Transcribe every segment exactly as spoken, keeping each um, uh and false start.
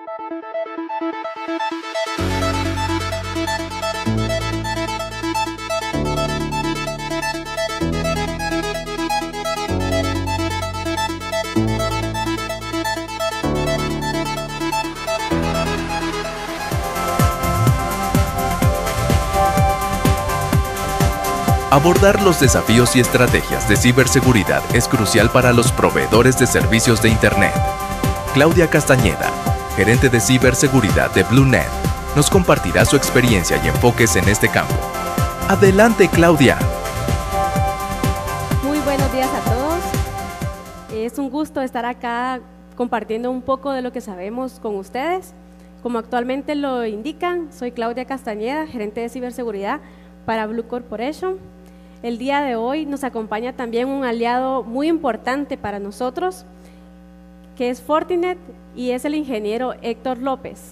Abordar los desafíos y estrategias de ciberseguridad es crucial para los proveedores de servicios de Internet. Claudia Castañeda, gerente de ciberseguridad de BlueNet, nos compartirá su experiencia y enfoques en este campo. ¡Adelante, Claudia! Muy buenos días a todos. Es un gusto estar acá compartiendo un poco de lo que sabemos con ustedes. Como actualmente lo indican, soy Claudia Castañeda, gerente de ciberseguridad para Blue Corporation. El día de hoy nos acompaña también un aliado muy importante para nosotros, que es Fortinet, y es el ingeniero Héctor López.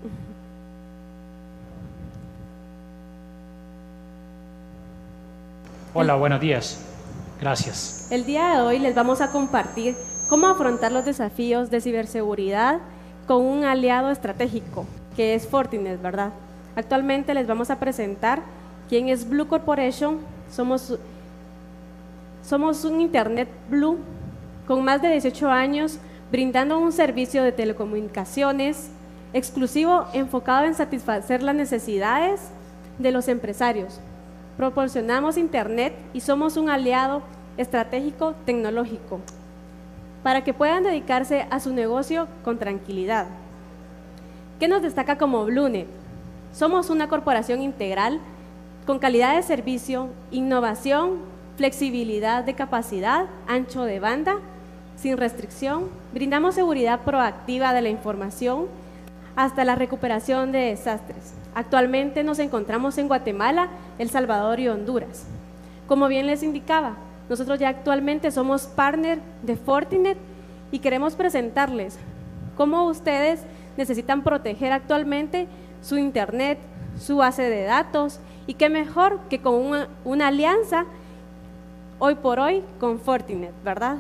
Hola, buenos días. Gracias. El día de hoy les vamos a compartir cómo afrontar los desafíos de ciberseguridad con un aliado estratégico, que es Fortinet, ¿verdad? Actualmente les vamos a presentar quién es Blue Corporation. Somos, somos un Internet Blue con más de dieciocho años, brindando un servicio de telecomunicaciones exclusivo enfocado en satisfacer las necesidades de los empresarios. Proporcionamos Internet y somos un aliado estratégico tecnológico para que puedan dedicarse a su negocio con tranquilidad. ¿Qué nos destaca como BlueNet? Somos una corporación integral con calidad de servicio, innovación, flexibilidad de capacidad, ancho de banda, sin restricción. Brindamos seguridad proactiva de la información hasta la recuperación de desastres. Actualmente nos encontramos en Guatemala, El Salvador y Honduras. Como bien les indicaba, nosotros ya actualmente somos partner de Fortinet y queremos presentarles cómo ustedes necesitan proteger actualmente su Internet, su base de datos, y qué mejor que con una, una alianza hoy por hoy con Fortinet, ¿verdad?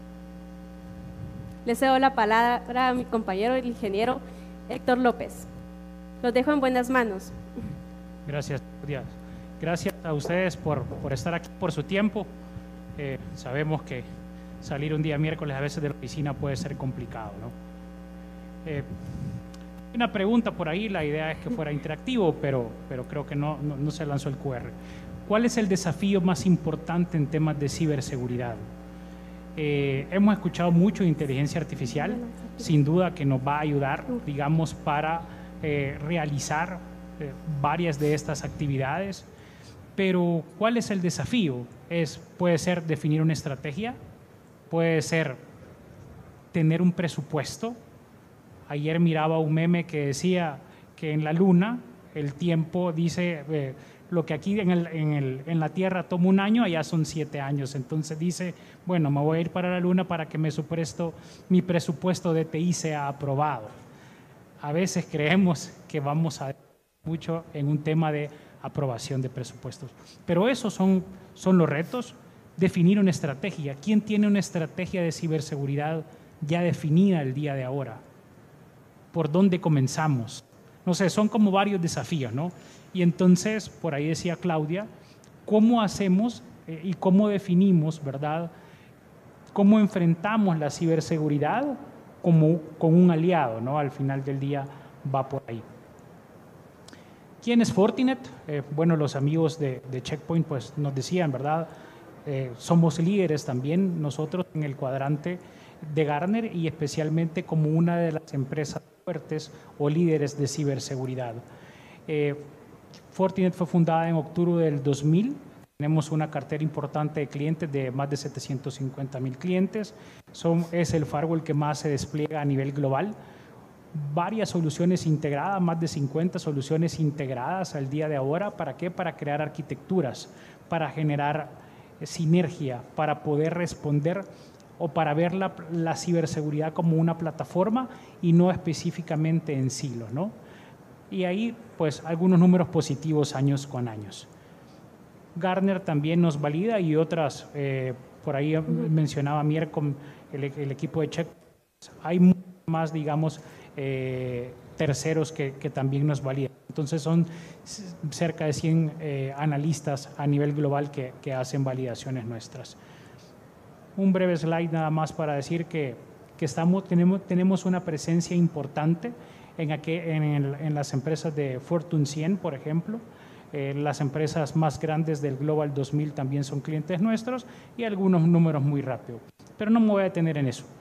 Le cedo la palabra a mi compañero, el ingeniero Héctor López. Los dejo en buenas manos. Gracias, Claudia. Gracias a ustedes por, por estar aquí, por su tiempo. Eh, sabemos que salir un día miércoles a veces de la oficina puede ser complicado, ¿no? Eh, Una pregunta por ahí, la idea es que fuera interactivo, pero, pero creo que no, no, no se lanzó el cu erre. ¿Cuál es el desafío más importante en temas de ciberseguridad? Eh, hemos escuchado mucho de inteligencia artificial, sin duda que nos va a ayudar, digamos, para eh, realizar eh, varias de estas actividades, pero ¿cuál es el desafío? Es, puede ser definir una estrategia, puede ser tener un presupuesto. Ayer miraba un meme que decía que en la luna el tiempo dice, eh, lo que aquí en, el, en, el, en la Tierra toma un año, allá son siete años. Entonces dice, bueno, me voy a ir para la luna para que me supuesto, mi presupuesto de T I sea aprobado. A veces creemos que vamos a mucho en un tema de aprobación de presupuestos. Pero esos son, son los retos, definir una estrategia. ¿Quién tiene una estrategia de ciberseguridad ya definida el día de ahora? ¿Por dónde comenzamos? No sé, son como varios desafíos, ¿no? Y entonces, por ahí decía Claudia, ¿cómo hacemos eh, y cómo definimos, verdad? ¿Cómo enfrentamos la ciberseguridad como con un aliado, ¿no? Al final del día va por ahí. ¿Quién es Fortinet? Eh, bueno, los amigos de, de Checkpoint pues nos decían, ¿verdad? Eh, somos líderes también nosotros en el cuadrante de Gartner y especialmente como una de las empresas fuertes o líderes de ciberseguridad. Eh, Fortinet fue fundada en octubre del dos mil. Tenemos una cartera importante de clientes de más de setecientos cincuenta mil clientes. Son, es el firewall que más se despliega a nivel global. Varias soluciones integradas, más de cincuenta soluciones integradas al día de ahora. ¿Para qué? Para crear arquitecturas, para generar sinergia, para poder responder o para ver la, la ciberseguridad como una plataforma y no específicamente en silos, ¿no? Y ahí, pues, algunos números positivos años con años. Gartner también nos valida y otras, eh, por ahí uh-huh. mencionaba Miercom, el, el equipo de Check. Hay más, digamos, eh, terceros que, que también nos validan. Entonces son cerca de cien eh, analistas a nivel global que, que hacen validaciones nuestras. Un breve slide nada más para decir que, que estamos, tenemos, tenemos una presencia importante en, aquel, en, el, en las empresas de Fortune cien, por ejemplo. Eh, las empresas más grandes del Global dos mil también son clientes nuestros y algunos números muy rápidos. Pero no me voy a detener en eso.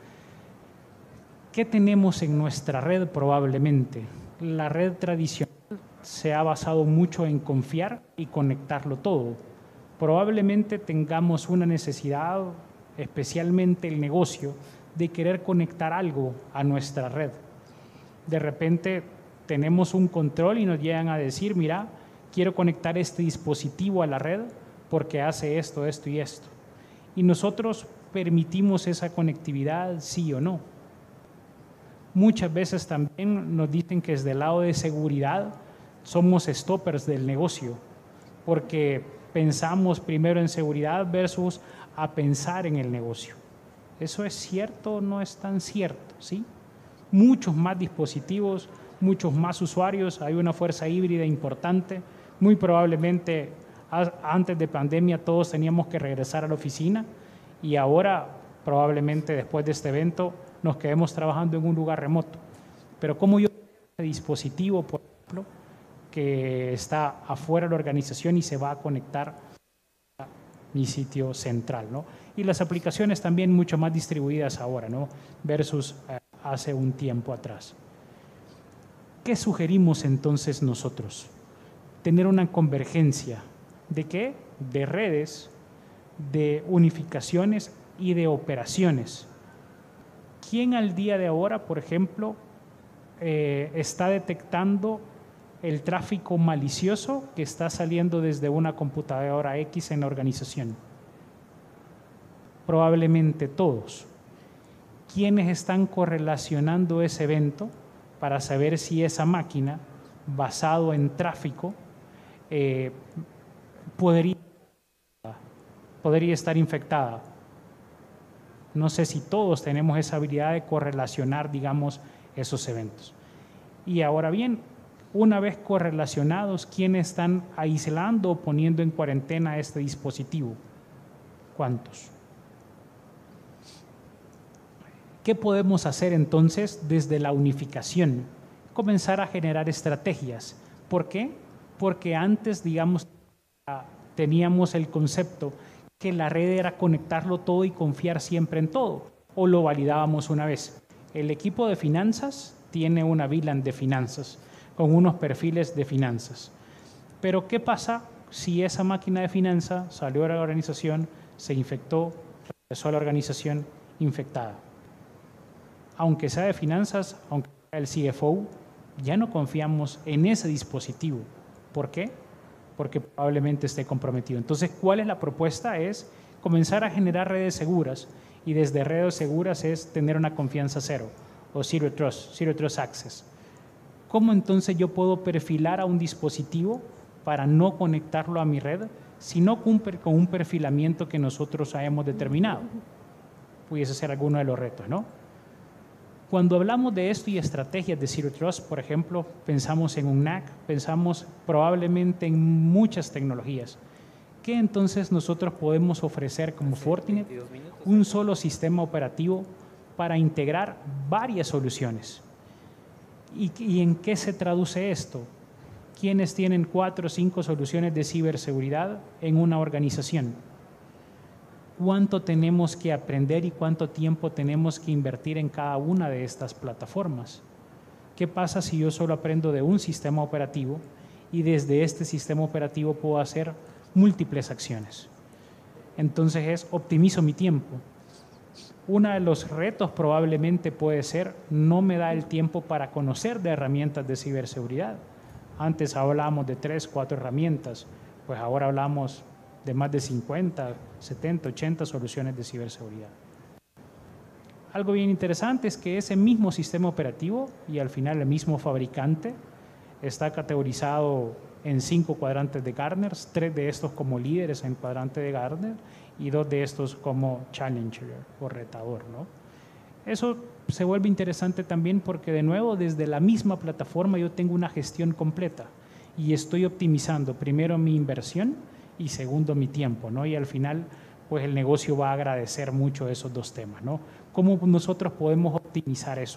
¿Qué tenemos en nuestra red probablemente? La red tradicional se ha basado mucho en confiar y conectarlo todo. Probablemente tengamos una necesidad, especialmente el negocio, de querer conectar algo a nuestra red. De repente tenemos un control y nos llegan a decir, mira, quiero conectar este dispositivo a la red porque hace esto, esto y esto. Y nosotros permitimos esa conectividad, sí o no. Muchas veces también nos dicen que desde el lado de seguridad somos stoppers del negocio, porque pensamos primero en seguridad versus a pensar en el negocio. ¿Eso es cierto o no es tan cierto? ¿Sí? Muchos más dispositivos, muchos más usuarios, hay una fuerza híbrida importante. Muy probablemente antes de pandemia todos teníamos que regresar a la oficina y ahora probablemente después de este evento nos quedemos trabajando en un lugar remoto. Pero ¿cómo yo este dispositivo, por ejemplo, que está afuera de la organización y se va a conectar a mi sitio central, ¿no? Y las aplicaciones también mucho más distribuidas ahora, ¿no? Versus eh, hace un tiempo atrás. ¿Qué sugerimos entonces nosotros? Tener una convergencia. ¿De qué? De redes, de unificaciones y de operaciones. ¿Quién al día de ahora, por ejemplo, eh, está detectando el tráfico malicioso que está saliendo desde una computadora X en la organización? Probablemente todos. ¿Quiénes están correlacionando ese evento para saber si esa máquina, basado en tráfico, eh, podría, podría estar infectada? No sé si todos tenemos esa habilidad de correlacionar, digamos, esos eventos. Y ahora bien, una vez correlacionados, ¿quiénes están aislando o poniendo en cuarentena este dispositivo? ¿Cuántos? ¿Qué podemos hacer entonces desde la unificación? Comenzar a generar estrategias. ¿Por qué? Porque antes, digamos, teníamos el concepto que la red era conectarlo todo y confiar siempre en todo, o lo validábamos una vez. El equipo de finanzas tiene una V LAN de finanzas, con unos perfiles de finanzas. Pero ¿qué pasa si esa máquina de finanzas salió de la organización, se infectó, regresó a la organización infectada? Aunque sea de finanzas, aunque sea el C F O, ya no confiamos en ese dispositivo. ¿Por qué? Porque probablemente esté comprometido. Entonces, ¿cuál es la propuesta? Es comenzar a generar redes seguras, y desde redes seguras es tener una confianza cero, o Zero Trust, Zero Trust Access. ¿Cómo entonces yo puedo perfilar a un dispositivo para no conectarlo a mi red si no cumple con un perfilamiento que nosotros hayamos determinado? Pudiese ser alguno de los retos, ¿no? Cuando hablamos de esto y estrategias de Zero Trust, por ejemplo, pensamos en un N A C, pensamos probablemente en muchas tecnologías. ¿Qué entonces nosotros podemos ofrecer como Fortinet? Un solo sistema operativo para integrar varias soluciones. ¿Y, y en qué se traduce esto? ¿Quiénes tienen cuatro o cinco soluciones de ciberseguridad en una organización? ¿Cuánto tenemos que aprender y cuánto tiempo tenemos que invertir en cada una de estas plataformas? ¿Qué pasa si yo solo aprendo de un sistema operativo y desde este sistema operativo puedo hacer múltiples acciones? Entonces es optimizo mi tiempo. Uno de los retos probablemente puede ser no me da el tiempo para conocer de herramientas de ciberseguridad. Antes hablábamos de tres, cuatro herramientas, pues ahora hablamos de más de cincuenta, setenta, ochenta soluciones de ciberseguridad. Algo bien interesante es que ese mismo sistema operativo y al final el mismo fabricante está categorizado en cinco cuadrantes de Gartner, tres de estos como líderes en cuadrante de Gartner y dos de estos como challenger o retador, ¿no? Eso se vuelve interesante también porque, de nuevo, desde la misma plataforma yo tengo una gestión completa y estoy optimizando primero mi inversión y segundo mi tiempo, ¿no? Y al final, pues el negocio va a agradecer mucho esos dos temas, ¿no? ¿Cómo nosotros podemos optimizar eso?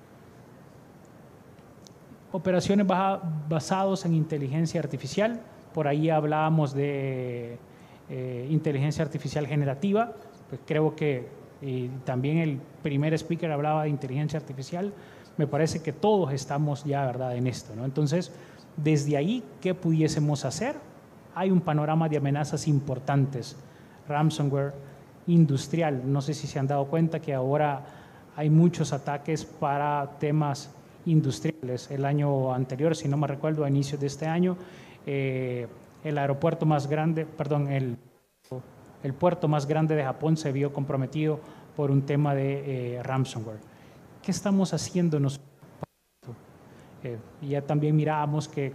Operaciones basadas en inteligencia artificial. Por ahí hablábamos de eh, inteligencia artificial generativa. Pues creo que eh, también el primer speaker hablaba de inteligencia artificial. Me parece que todos estamos ya, ¿verdad?, en esto, ¿no? Entonces, desde ahí, ¿qué pudiésemos hacer? Hay un panorama de amenazas importantes. Ransomware industrial. No sé si se han dado cuenta que ahora hay muchos ataques para temas industriales. El año anterior, si no me recuerdo, a inicios de este año, eh, el aeropuerto más grande, perdón, el, el puerto más grande de Japón se vio comprometido por un tema de eh, ransomware. ¿Qué estamos haciendo nosotros? Eh, ya también mirábamos que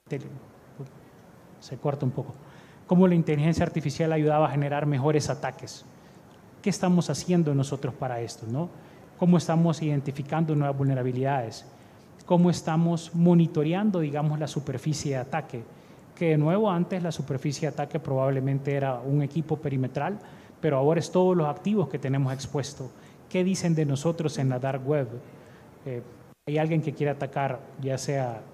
se corta un poco, cómo la inteligencia artificial ayudaba a generar mejores ataques. ¿Qué estamos haciendo nosotros para esto, no? ¿Cómo estamos identificando nuevas vulnerabilidades? ¿Cómo estamos monitoreando, digamos, la superficie de ataque? Que de nuevo, antes la superficie de ataque probablemente era un equipo perimetral, pero ahora es todos los activos que tenemos expuestos. ¿Qué dicen de nosotros en la dark web? Eh, ¿Hay alguien que quiere atacar, ya sea,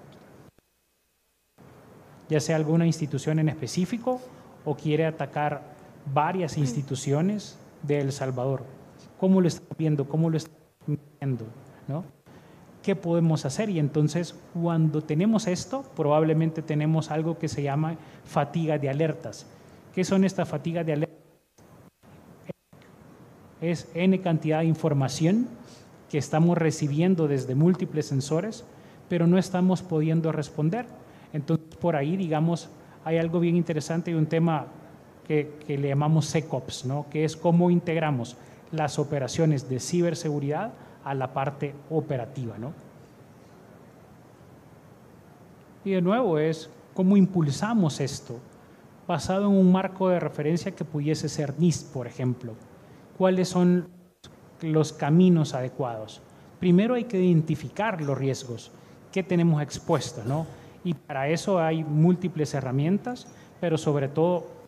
ya sea alguna institución en específico o quiere atacar varias instituciones de El Salvador? ¿Cómo lo estamos viendo? ¿Cómo lo estamos viendo? ¿No? ¿Qué podemos hacer? Y entonces, cuando tenemos esto, probablemente tenemos algo que se llama fatiga de alertas. ¿Qué son estas fatigas de alertas? Es N cantidad de información que estamos recibiendo desde múltiples sensores, pero no estamos pudiendo responder. Entonces, por ahí, digamos, hay algo bien interesante y un tema que, que le llamamos SecOps, ¿no? Que es cómo integramos las operaciones de ciberseguridad a la parte operativa, ¿no? Y de nuevo es cómo impulsamos esto basado en un marco de referencia que pudiese ser NIST, por ejemplo. ¿Cuáles son los caminos adecuados? Primero hay que identificar los riesgos que tenemos expuestos, ¿no? Y para eso hay múltiples herramientas, pero sobre todo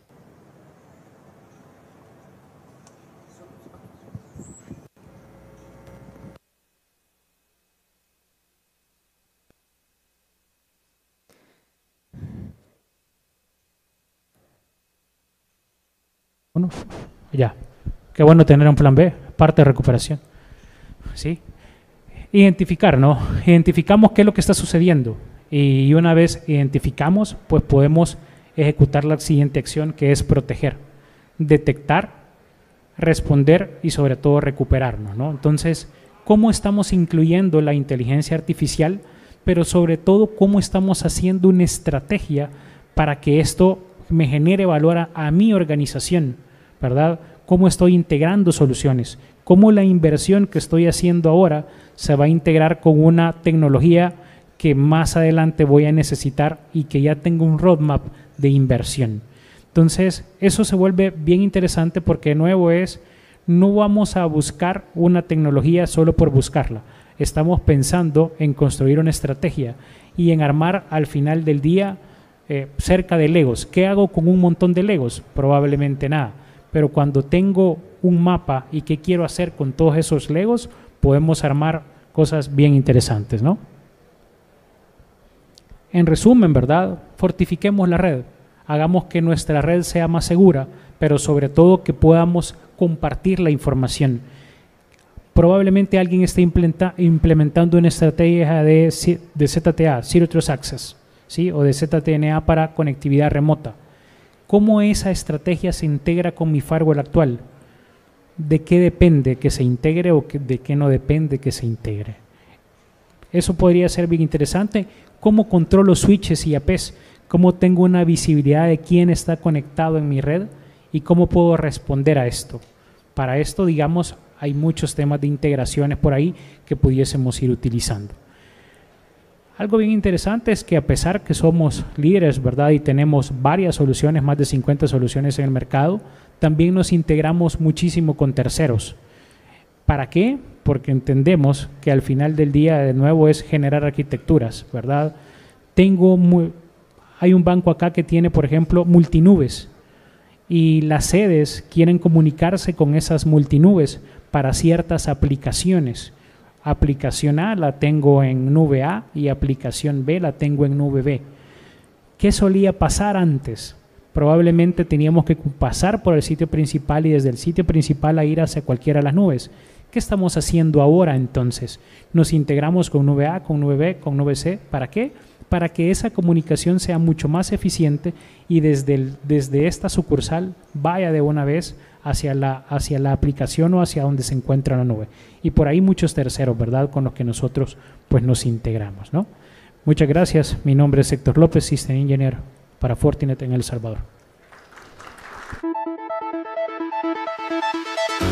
bueno, ya, qué bueno tener un plan B, parte de recuperación, ¿sí? Identificar, ¿no? Identificamos qué es lo que está sucediendo y una vez identificamos, pues podemos ejecutar la siguiente acción, que es proteger, detectar, responder y sobre todo recuperarnos, ¿no? Entonces, ¿cómo estamos incluyendo la inteligencia artificial? Pero sobre todo, ¿cómo estamos haciendo una estrategia para que esto me genere valor a, a mi organización, ¿verdad? ¿Cómo estoy integrando soluciones? ¿Cómo la inversión que estoy haciendo ahora se va a integrar con una tecnología que más adelante voy a necesitar y que ya tengo un roadmap de inversión? Entonces, eso se vuelve bien interesante porque de nuevo es, no vamos a buscar una tecnología solo por buscarla. Estamos pensando en construir una estrategia y en armar al final del día eh, cerca de Legos. ¿Qué hago con un montón de Legos? Probablemente nada. Pero cuando tengo un mapa y qué quiero hacer con todos esos Legos, podemos armar cosas bien interesantes, ¿no? En resumen, ¿verdad? Fortifiquemos la red. Hagamos que nuestra red sea más segura, pero sobre todo que podamos compartir la información. Probablemente alguien esté implementando una estrategia de, de Z T A, Zero Trust Access, ¿sí? O de Z T N A para conectividad remota. ¿Cómo esa estrategia se integra con mi firewall actual? ¿De qué depende que se integre o de qué no depende que se integre? Eso podría ser bien interesante. ¿Cómo controlo switches y A Ps? ¿Cómo tengo una visibilidad de quién está conectado en mi red? ¿Y cómo puedo responder a esto? Para esto, digamos, hay muchos temas de integraciones por ahí que pudiésemos ir utilizando. Algo bien interesante es que a pesar que somos líderes, ¿verdad? Y tenemos varias soluciones, más de cincuenta soluciones en el mercado, también nos integramos muchísimo con terceros. ¿Para qué? Porque entendemos que al final del día, de nuevo, es generar arquitecturas, ¿verdad? Tengo muy, hay un banco acá que tiene, por ejemplo, multinubes, y las sedes quieren comunicarse con esas multinubes para ciertas aplicaciones. Aplicación A la tengo en nube A y aplicación B la tengo en nube B. ¿Qué solía pasar antes? Probablemente teníamos que pasar por el sitio principal y desde el sitio principal a ir hacia cualquiera de las nubes. ¿Qué estamos haciendo ahora entonces? Nos integramos con nube A, con nube B, con nube C. ¿Para qué? Para que esa comunicación sea mucho más eficiente y desde, el, desde esta sucursal vaya de una vez hacia la, hacia la aplicación o hacia donde se encuentra la nube. Y por ahí muchos terceros, ¿verdad?, con los que nosotros pues, nos integramos, ¿no? Muchas gracias. Mi nombre es Héctor López, System Engineer para Fortinet en El Salvador.